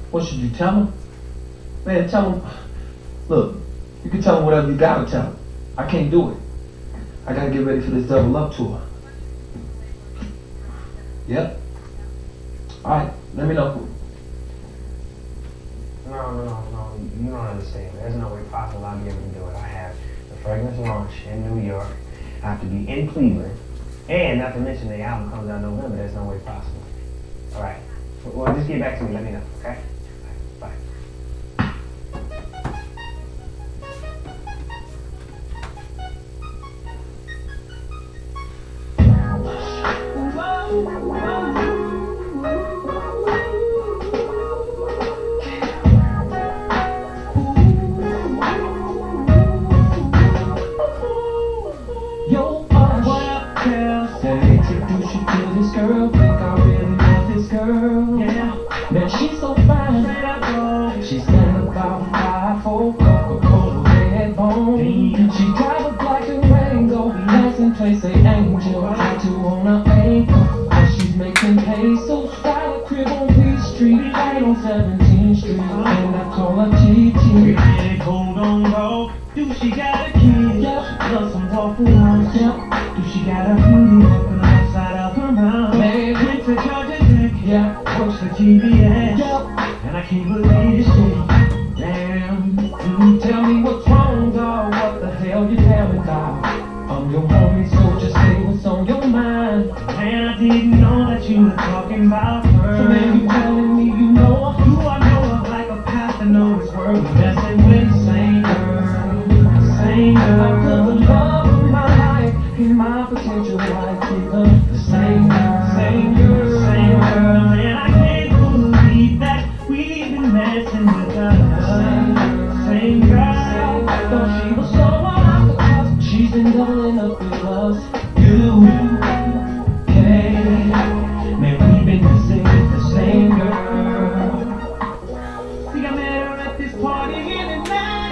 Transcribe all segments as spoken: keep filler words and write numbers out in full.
What should you tell him? Man, tell him. Look, you can tell him whatever you gotta tell him. I can't do it. I gotta get ready for this double up tour. Yep. Alright, let me know. No, no, no, no, you don't understand. There's no way possible I'll be able to do it. I have the fragrance launch in New York. I have to be in Cleveland. And not to mention the album comes out in November. There's no way possible. All right. Well, just get back to me. Let me know, okay? Bye. Yo, uh, what up, girl? Say, introduce you to this girl. Think I really love this girl. Yeah, man, she's so fine. She's standing about five four, Coca-Cola red bone. She drive a black and Rango, dancing place a angel. Tattoo on her ankle, and she's making pesos. Got a crib on P Street, right on seventeenth Street, and I call her T T. Get cold on road. Do she got a kid? Yep. She loves some waffle house. Yep. Do she got a booty up on the outside of her mouth? Man. Went to Georgia Tech. Yeah. Works for G B S. Yep. And I can't believe this shit. Damn. Mm, tell me what's wrong, dog. What the hell you tell me, dog? I'm your homie, so just say what's on your mind. Man, I didn't know that you were talking about her. So man, you telling me you know her? Who I know her like a pastor knows his word. Messing with the same girl. The same girl. I put the love of my life in my potential wife. Keep her the same girl, same girl, Same girl. Man, I can't believe that we've been messing with her. Same girl. I thought she was someone I could trust. She's been doubling up with us. You, hey, man, we've been messing with the same girl. See, I met her at this party in Atlanta.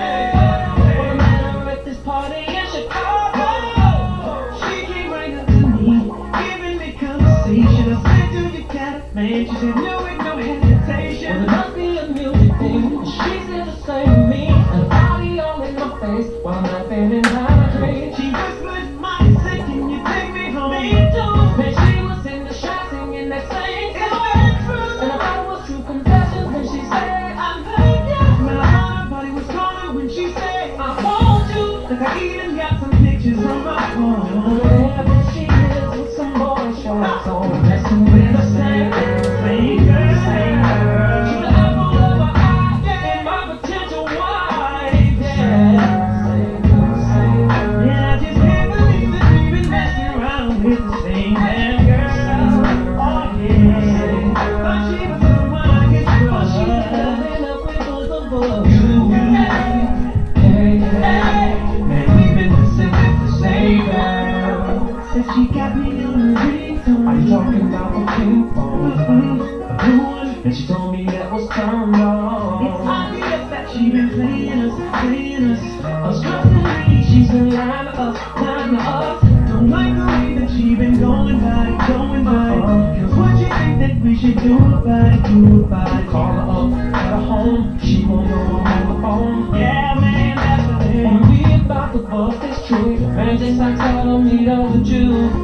I met her at this party in Chicago. She came right up to me, giving me conversation. I said, do you got it, man? She said, no, with no Well, it hesitation. must be a music thing. She said the same to me. And a body all in my face while I'm laughing and hydrating. She whispered, my sick, can you take me home? Me too. Man, she was in the shot singing that same It's song. very true. And I thought it was true confessions when she said, I love you. My heart body was calling when she said, I want you. like I even got some pictures on my phone. Yeah, but she is with some boy shorts on. Messing with the same girl. Same girl, same girl. She's the apple of my eye. And my potential wife. Yeah. Same girl, same girl. Yeah, I just can't believe that we've been messing around with the same damn girl. Oh yeah, thought she was the one I could trust. She's loving up with both of us. You, Hey, hey, man, we've been messing with the same girl. said she got me on the ringtone. Are you talking about the ping pong? Mhm. A blue one? And she told me that was turned on. It's obvious that she been playing us, playing us. Us constantly, she's been lying to us, lying to us. Don't like the way that she been going by, going by. Cause what you think that we should do about it, do about it? Call her up at her home, she won't know I'm on the phone. Yeah, man, that's the When thing. we about to bust this trip, man, just like tell her meet up with you.